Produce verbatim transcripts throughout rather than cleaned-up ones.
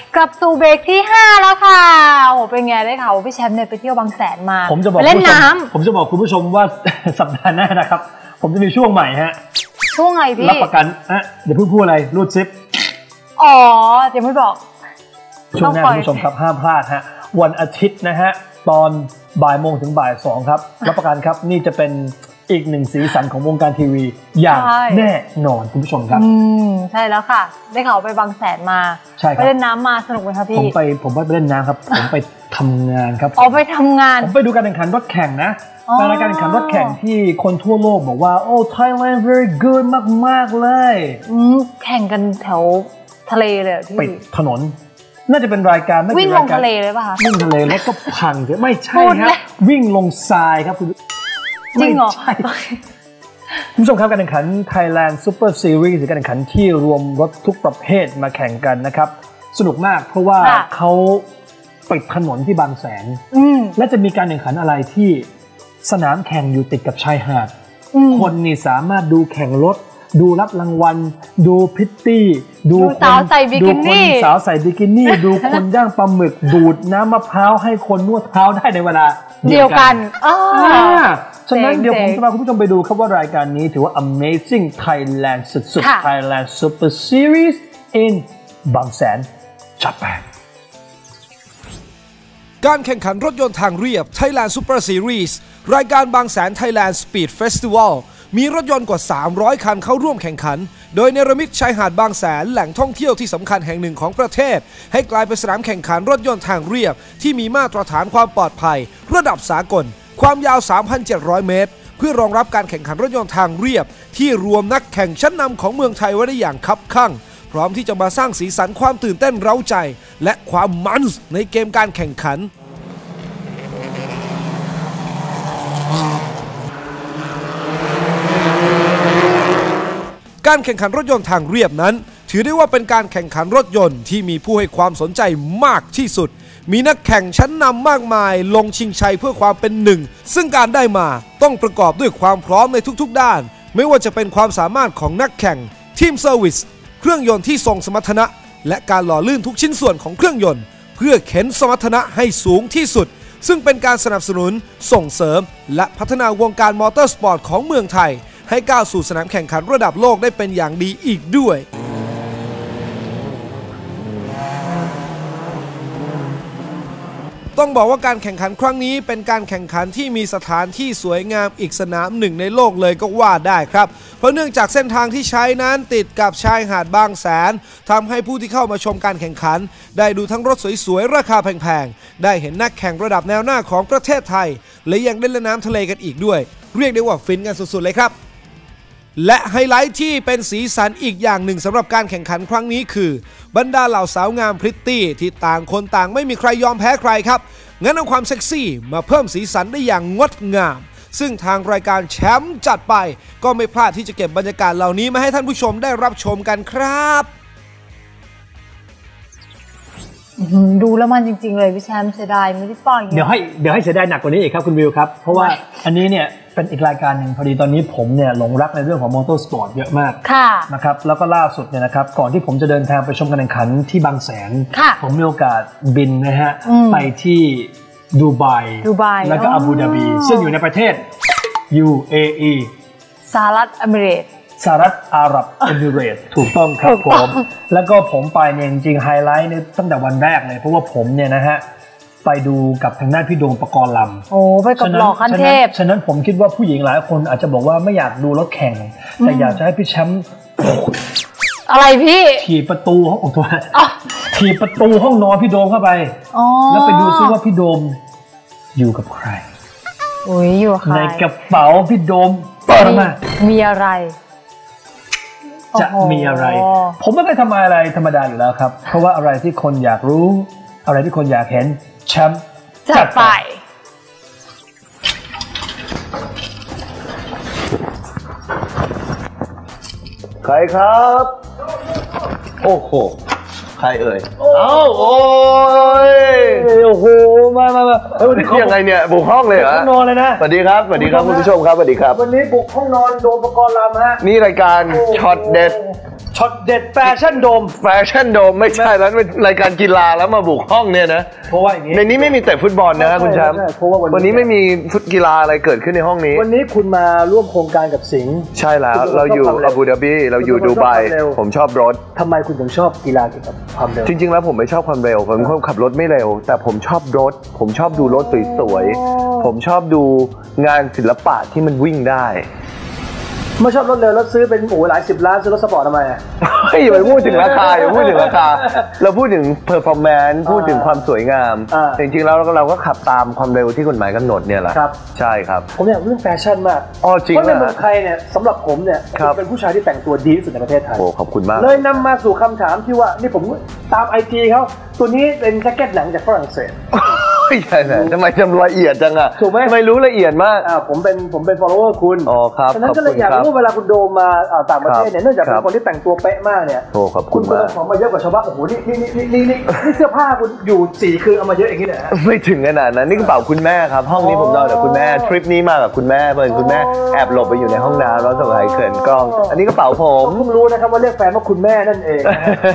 กลับสู่เบรกที่ห้าแล้วค่ะโอ้เป็นไงได้ข่าวพี่แชมป์เนี่ยไปเที่ยวบางแสนมาผมจะบอกเล่นน้ำผมจะบอกคุณผู้ชมว่าสัปดาห์หน้านะครับผมจะมีช่วงใหม่ฮะช่วงไงพี่รับประกันอะเดี๋ยวเพิ่งพูดอะไรรูดซิปอ๋อเดี๋ยวไม่บอกช่วงหน้าคุณผู้ชมครับห้ามพลาดฮะวันอาทิตย์นะฮะตอนบ่ายโมงถึงบ่ายสองครับรับประกันครับนี่จะเป็นอีกหนึ่งสีสันของวงการทีวีอย่างแน่นอนคุณผู้ชมครับอืมใช่แล้วค่ะได้ข่าวไปบางแสนมาใช่ครับไปเล่นน้ำมาสนุกไหมครับพี่ผมไปผมไปเล่นน้ำครับผมไปทำงานครับอ๋อไปทำงานผมไปดูการแข่งขันรถแข่งนะเป็นรายการแข่งขันรถแข่งที่คนทั่วโลกบอกว่าโอ้ Thailand very good มากๆเลยอืมแข่งกันแถวทะเลเลยพี่ปิดถนนน่าจะเป็นรายการไม่วิ่งลงทะเลเลยป่ะคะวิ่งทะเลแล้วก็พังไม่ใช่ครับวิ่งลงทรายครับคุณจริงเหรอคุณผู้ชมครับการแข่งขัน Thailand Super Series หรือการแข่งขันที่รวมรถทุกประเภทมาแข่งกันนะครับสนุกมากเพราะว่าเขาปิดถนนที่บางแสนและจะมีการแข่งขันอะไรที่สนามแข่งอยู่ติดกับชายหาดคนนี่สามารถดูแข่งรถดูรับรางวัลดูพิตตี้ดูสาวใส่บิกินี่สาวใส่บิกินี่ดูคนย่างปลาหมึกดูดน้ำมะพร้าวให้คนนวดเท้าได้ในเวลาเดียวกันฉะนั้นเดี๋ยวผมจะพาคุณผู้ชมไปดูครับว่ารายการนี้ถือว่า Amazing Thailand สุดๆ Thailand Super Series in บางแสนจัดไปการแข่งขันรถยนต์ทางเรียบ Thailand Super Series รายการบางแสน Thailand Speed Festival มีรถยนต์กว่าสามร้อยคันเข้าร่วมแข่งขันโดยเนรมิตชายหาดบางแสนแหล่งท่องเที่ยวที่สำคัญแห่งหนึ่งของประเทศให้กลายเป็นสนามแข่งขันรถยนต์ทางเรียบที่มีมาตรฐานความปลอดภัยระดับสากลความยาว สามพันเจ็ดร้อย เมตรเพื่อรองรับการแข่งขันรถยนต์ทางเรียบที่รวมนักแข่งชั้นนำของเมืองไทยไว้ได้อย่างคับคั่งพร้อมที่จะมาสร้างสีสันความตื่นเต้นเร้าใจและความมันส์ในเกมการแข่งขันการแข่งขันรถยนต์ทางเรียบนั้นถือได้ว่าเป็นการแข่งขันรถยนต์ที่มีผู้ให้ความสนใจมากที่สุดมีนักแข่งชั้นนำมากมายลงชิงชัยเพื่อความเป็นหนึ่งซึ่งการได้มาต้องประกอบด้วยความพร้อมในทุกๆด้านไม่ว่าจะเป็นความสามารถของนักแข่งทีมเซอร์วิสเครื่องยนต์ที่ทรงสมรรถนะและการหล่อลื่นทุกชิ้นส่วนของเครื่องยนต์เพื่อเข็นสมรรถนะให้สูงที่สุดซึ่งเป็นการสนับสนุนส่งเสริมและพัฒนาวงการมอเตอร์สปอร์ตของเมืองไทยให้ก้าวสู่สนามแข่งขันระดับโลกได้เป็นอย่างดีอีกด้วยต้องบอกว่าการแข่งขันครั้งนี้เป็นการแข่งขันที่มีสถานที่สวยงามอีกสนามหนึ่งในโลกเลยก็ว่าได้ครับเพราะเนื่องจากเส้นทางที่ใช้นั้นติดกับชายหาดบางแสนทำให้ผู้ที่เข้ามาชมการแข่งขันได้ดูทั้งรถสวยๆราคาแพงๆได้เห็นนักแข่งระดับแนวหน้าของประเทศไทยและยังได้เล่นน้ำทะเลกันอีกด้วยเรียกได้ว่าฟินกันสุดๆเลยครับและไฮไลท์ที่เป็นสีสันอีกอย่างหนึ่งสำหรับการแข่งขันครั้งนี้คือบรรดาเหล่าสาวงามพริตตี้ที่ต่างคนต่างไม่มีใครยอมแพ้ใครครับงั้นเอาความเซ็กซี่มาเพิ่มสีสันได้อย่างงดงามซึ่งทางรายการแชมป์จัดไปก็ไม่พลาดที่จะเก็บบรรยากาศเหล่านี้มาให้ท่านผู้ชมได้รับชมกันครับดูแล้วมันจริงๆเลยพี่แชมป์เสียดายไม่ได้ปล่อยเดี๋ยวให้เดี๋ยวให้เสียดายหนักกว่านี้อีกครับคุณวิวครับเพราะว่าอันนี้เนี่ยเป็นอีกรายการหนึ่งพอดีตอนนี้ผมเนี่ยหลงรักในเรื่องของมอเตอร์สปอร์ตเยอะมากนะครับแล้วก็ล่าสุดเนี่ยนะครับก่อนที่ผมจะเดินทางไปชมการแข่งขันที่บางแสนผมมีโอกาสบินนะฮะไปที่ดูไบแล้วก็อาบูดาบีซึ่งอยู่ในประเทศ ยู เอ อีสหรัฐอเมริกาสหรัฐอาหรับเอมิเรตส์ถูกต้องครับผมแล้วก็ผมไปเนี่ยจริงๆไฮไลท์เนี่ยตั้งแต่วันแรกเลยเพราะว่าผมเนี่ยนะฮะไปดูกับทางด้านพี่โดมปกรณ์ลำโอ้ไปกับหล่อขั้นเทพฉะนั้นผมคิดว่าผู้หญิงหลายคนอาจจะบอกว่าไม่อยากดูรถแข่งแต่อยากจะให้พี่แชมป์อะไรพี่ถีบประตูห้องตัวถีบประตูห้องนอนพี่โดมเข้าไปแล้วไปดูซิว่าพี่โดมอยู่กับใครโอ้ยอยู่ใครในกระเป๋าพี่โดมเปิดมามีอะไรจะมีอะไรผมไม่เคยทำอะไรธรรมดาอยู่แล้วครับเพราะว่าอะไรที่คนอยากรู้อะไรที่คนอยากเห็นแชมป์จัดไปใครครับโอ้โหใครเอ่ยเอ้าโอ้ยโอ้โหมามามาเฮ้ยวันนี้ยังไงเนี่ยบุกห้องเลยเหรอห้องนอนเลยนะสวัสดีครับสวัสดีครับคุณผู้ชมครับสวัสดีครับวันนี้บุกห้องนอนโดมปกรณ์ลำฮะนี่รายการช็อตเด็ดช็อตเด็ดแฟชั่นโดมแฟชั่นโดมไม่ใช่แล้วเป็นรายการกีฬาแล้วมาบุกห้องเนี่ยนะเพราะว่าอย่างนี้ในนี้ไม่มีแต่ฟุตบอลนะครับคุณแชมป์วันนี้ไม่มีฟุตกีฬาอะไรเกิดขึ้นในห้องนี้วันนี้คุณมาร่วมโครงการกับสิงห์ใช่แล้วเราอยู่อาบูดาบีเราอยู่ดูไบผมชอบรถทำไมคุณถึงชอบกีฬาเกี่ยวกับความเร็วจริงๆแล้วผมไม่ชอบความเร็วผมขับรถไม่เร็วแต่ผมชอบรถผมชอบดูรถสวยๆผมชอบดูงานศิลปะที่มันวิ่งได้ไม่ชอบรถเร็วรถซื้อเป็นโอ้หลายสิบล้านซื้อรถสปอร์ตทำไมอ่ะอย่าไปพูดถึงราคาอย่าพูดถึงราคาเราพูดถึงเพอร์ฟอร์แมนซ์พูดถึงความสวยงามจริงๆแล้วเราก็ขับตามความเร็วที่กฎหมายกำหนดเนี่ยแหละใช่ครับผมอยากเรื่องแฟชั่นมากอ๋อจริงเพราะในเมืองไทยเนี่ยสำหรับผมเนี่ยเป็นผู้ชายที่แต่งตัวดีที่สุดในประเทศไทยโอ้ขอบคุณมากเลยนำมาสู่คำถามที่ว่านี่ผมตามไอจีเขาตัวนี้เป็นแจ็คเก็ตหนังจากฝรั่งเศสไม่ใช่นะทำไมจำละเอียดจังอ่ะถูกไหมทำไมรู้ละเอียดมากอ่าผมเป็นผมเป็น follower คุณอ๋อครับฉะนั้นก็เลยอยากรู้เวลาคุณโดมมาต่างประเทศเนี่ยเนื่องจากเป็นคนที่แต่งตัวเป๊ะมากเนี่ยคุณคุณเอาของมาเยอะกว่าชาวบ้านโอ้โหนี่นี่นี่นี่นี่นี่เสื้อผ้าคุณอยู่สี่คืนเอามาเยอะอย่างนี้เลยไม่ถึงขนาดนั้นนี่กระเป๋าคุณแม่ครับห้องนี้ผมนอนกับคุณแม่ทริปนี้มากับคุณแม่เพื่อนคุณแม่แอบหลบไปอยู่ในห้องน้ำแล้วส่งให้เขินกล้องอันนี้กระเป๋าผมผมรู้นะครับว่าเรียกแฟนว่าคุณแม่นั่นเอง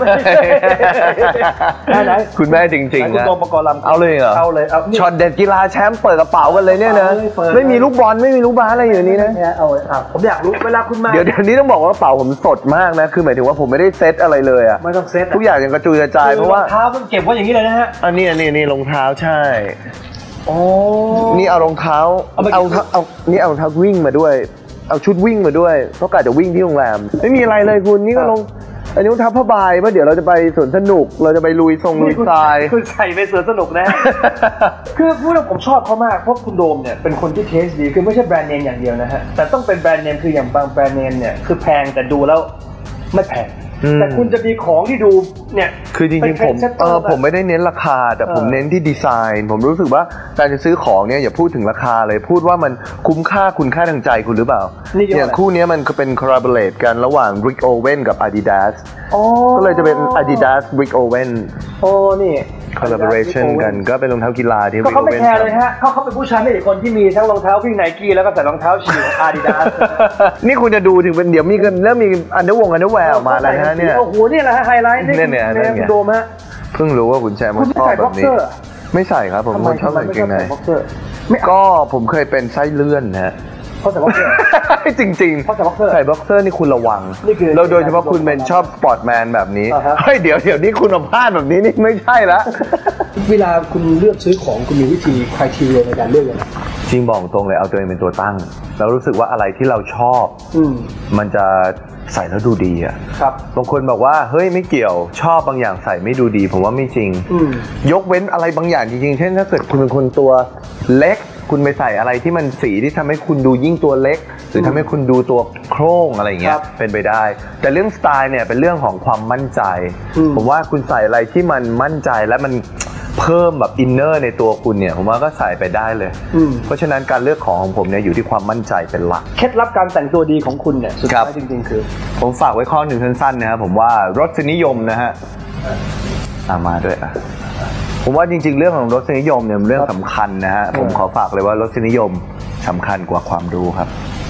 ไหนคุณแม่จริงๆนะเอาเลยเหรอเอาเลยเอาช็อตเด็ดกีฬาแชมป์เปิดกระเป๋ากันเลยเนี่ยนะไม่มีลูกบอลไม่มีลูกบาสอะไรอยู่นี้นะเอาผมอยากรู้เวลาคุณมาเดี๋ยวเดี๋ยวนี้ต้องบอกว่ากระเป๋าผมสดมากนะคือหมายถึงว่าผมไม่ได้เซตอะไรเลยอ่ะไม่ต้องเซตทุกอย่างยังกระจุยกระจายเพราะว่ารองเท้ามันเก็บไว้อย่างนี้เลยนะฮะอันนี้อันนี้นี่รองเท้าใช่โอ้นี่เอารองเท้าเอาเอานี่เอารองเท้าวิ่งมาด้วยเอาชุดวิ่งมาด้วยเพราะกะจะวิ่งที่โรงแรมไม่มีอะไรเลยคุณนี่ก็ลงอันนี้รองเท้าผ้าใบเพราะเดี๋ยวเราจะไปสวนสนุกเราจะไปลุยทรงลุยทรายคุณใส่ไปสวนสนุกนะคือพูดแล้วผมชอบเขามากเพราะคุณโดมเนี่ยเป็นคนที่เทสดีคือไม่ใช่แบรนด์เนมอย่างเดียวนะฮะแต่ต้องเป็นแบรนด์เนมคืออย่างบางแบรนด์เนมเนี่ยคือแพงแต่ดูแล้วไม่แพงแต่คุณจะมีของที่ดูเนี่ยคือจริงๆผมเออผมไม่ได้เน้นราคาแต่ผมเน้นที่ดีไซน์ผมรู้สึกว่าการจะซื้อของเนี่ยอย่าพูดถึงราคาเลยพูดว่ามันคุ้มค่าคุณค่าทางใจคุณหรือเปล่าเนี่ยคู่นี้มันเป็น collaborate กันระหว่าง Rick Owens กับ Adidas ก็เลยจะเป็น Adidas Rick Owens โอ้นี่ collaboration กันก็เป็นรองเท้ากีฬาที่ Rick Owens เขาไม่แคร์เลยฮะเขาเขาเป็นผู้ชายไม่ใช่คนที่มีทั้งรองเท้าวิ่ง Nike แล้วก็ใส่รองเท้าฉีก Adidas นี่คุณจะดูถึงเป็นเดี๋ยวมีกันเริ่มมีอันเดอร์วงอันเดอร์แวร์ออกมาอะไรฮะเนี่ยโอ้โหนี่แหละไฮไลท์นี่เนี่ยคุณโดมฮะเพิ่งรู้ว่าคุณแชมป์ชอบแบบนี้ไม่ใส่ครับผมชอบใส่เกงในก็ผมเคยเป็นไส้เลื่อนนะฮะเพราะใส่บ็อกเซอร์จริงๆเพราะใส่บ็อกเซอร์ใส่บ็อกเซอร์นี่คุณระวังเราโดยเฉพาะคุณเป็นชอบสปอร์ตแมนแบบนี้เฮ้ยเดี๋ยวเดี๋ยวนี้คุณมาพลาดแบบนี้นี่ไม่ใช่ละเวลาคุณเลือกซื้อของคุณมีวิธีใครทีเรียในการเลือกยังไงจริงบอกตรงเลยเอาตัวเองเป็นตัวตั้งแล้วรู้สึกว่าอะไรที่เราชอบมันจะใส่แล้วดูดีอ่ะครับบางคนบอกว่าเฮ้ยไม่เกี่ยวชอบบางอย่างใส่ไม่ดูดีผมว่าไม่จริงยกเว้นอะไรบางอย่างจริงๆเช่นถ้าเกิดคุณเป็นคนตัวเล็กคุณไปใส่อะไรที่มันสีที่ทำให้คุณดูยิ่งตัวเล็กหรือทำให้คุณดูตัวโครงอะไรอย่างเงี้ยเป็นไปได้แต่เรื่องสไตล์เนี่ยเป็นเรื่องของความมั่นใจผมว่าคุณใส่อะไรที่มันมั่นใจและมันเพิ่มแบบอินเนอร์ในตัวคุณเนี่ยผมว่าก็ใส่ไปได้เลยเพราะฉะนั้นการเลือกของของผมเนี่ยอยู่ที่ความมั่นใจเป็นหลักเคล็ดลับการแต่งตัวดีของคุณเนี่ยสุดท้ายจริงๆคือผมฝากไว้ข้อหนึ่งสั้นๆนะครับผมว่ารสนิยมนะฮะเอามาด้วยอ่ะผมว่าจริงๆเรื่องของรสนิยมเนี่ยเป็นเรื่องสำคัญนะฮะผมขอฝากเลยว่ารสนิยมสำคัญกว่าความรู้ครับ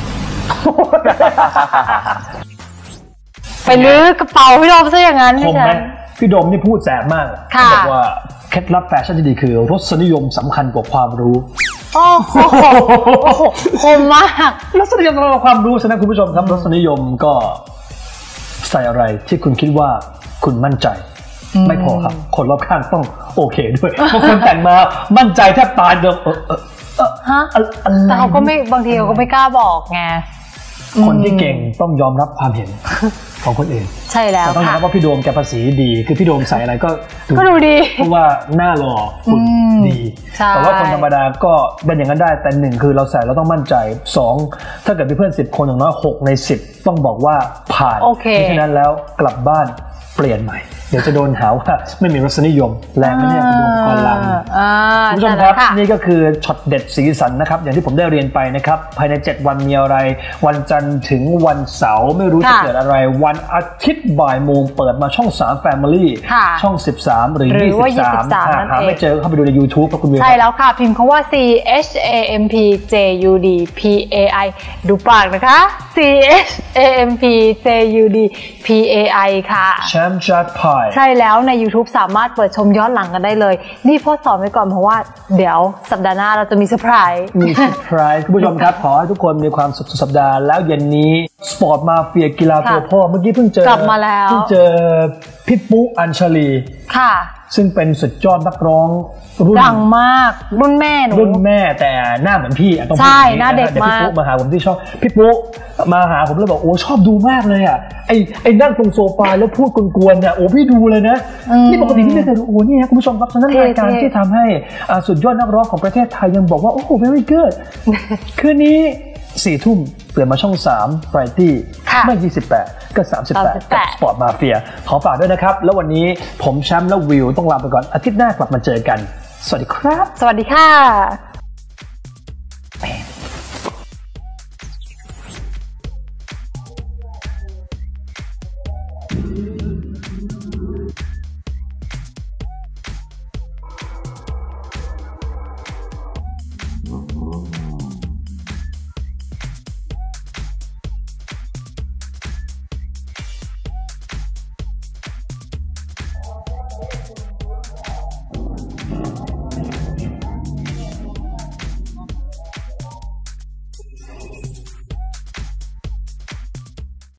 ไปลื้อกระเป๋าพี่โดมซะอย่างนั้นพี่แชมป์พี่โดมนี่พูดแสบมากบอกว่าเคล็ดลับแฟชั่นที่ดีคือรสนิยมสำคัญกว่าความรู้โอ้โหคมมากรสนิยมสำคัญกว่าความรู้ฉะนั้นคุณผู้ชมครับรสนิยมก็ใส่อะไรที่คุณคิดว่าคุณมั่นใจไม่พอครับคนรอบข้างต้องโอเคด้วยบางคนแต่งมามั่นใจแทบตายเดิมเออเออฮะแต่เขาก็ไม่บางทีเขาก็ไม่กล้าบอกไงคนที่เก่งต้องยอมรับความเห็นของคนอื่นใช่แล้วต้องยอมรับว่าพี่โดมแกภาษีดีคือพี่โดมใส่อะไรก็ก็ดูดีเพราะว่าหน้าหล่อคุณดีแต่ว่าคนธรรมดาก็เป็นอย่างนั้นได้แต่หนึ่งคือเราใส่เราต้องมั่นใจสองถ้าเกิดมีเพื่อนสิบคนอย่างน้อยหกในสิบต้องบอกว่าผ่านเพราะฉะนั้นแล้วกลับบ้านเปลี่ยนใหม่เดี๋ยวจะโดนหาว่าไม่มีรสนิยมแรงนะเนี่ยไปดูก่อนลังคุณผู้ชมครับนี่ก็คือช็อตเด็ดสีสันนะครับอย่างที่ผมได้เรียนไปนะครับภายในเจ็ดวันมีอะไรวันจันทร์ถึงวันเสาร์ไม่รู้จะเกิดอะไรวันอาทิตย์บ่ายโมงเปิดมาช่องสาม Family ช่องสิบสามหรือยี่สิบสามหาไม่เจอเข้าไปดูใน YouTube ครับคุณวิวใช่แล้วค่ะพิมพ์คำว่า C H A M P J U D P A I ดูปากนะคะ C H A M P J U D P A I ค่ะแชมป์จัดพายใช่แล้วใน YouTube สามารถเปิดชมย้อนหลังกันได้เลยนี่พ่อสอนไว้ก่อนเพราะว่าเดี๋ยวสัปดาห์หน้าเราจะมีเซอร์ไพรส์มีเซอร์ไพรส์คุณผู้ชมครับขอให้ทุกคนมีความสุขสุดสัปดาห์แล้วเย็นนี้สปอร์ตมาเฟียกีฬาตัวพ่อเมื่อกี้เพิ่งเจอกลับมาแล้วเพิ่งเจอพี่ปุ๊อัญชลีค่ะซึ่งเป็นสุดยอดนักร้องรุ่นดังมากรุ่นแม่หนูรุ่นแม่แต่หน้าเหมือนพี่ต้องใช่หน้าเด็กมากพี่ปุ๊มาหาผมที่ช่องพี่ปุ๊มาหาผมแล้วบอกโอ้ชอบดูมากเลยอ่ะไอ้ไอ้นั่งตรงโซฟาแล้วพูดกวนๆเนี่ยโอ้พี่ดูเลยนะนี่ปกติพี่ไม่เคยดูโอ้นี่ครับคุณผู้ชมครับฉะนั้นรายการที่ทำให้สุดยอดนักร้องของประเทศไทยยังบอกว่าโอ้ very good คืนนี้สี่ทุ่มเปลี่ยนมาช่องสามไบรตี้ไม่ยี่สิบแปดก็สามสิบแปดกับสปอร์ตมาเฟียขอฝากด้วยนะครับแล้ววันนี้ผมแชมป์และวิวต้องลาไปก่อนอาทิตย์หน้ากลับมาเจอกันสวัสดีครับสวัสดีค่ะ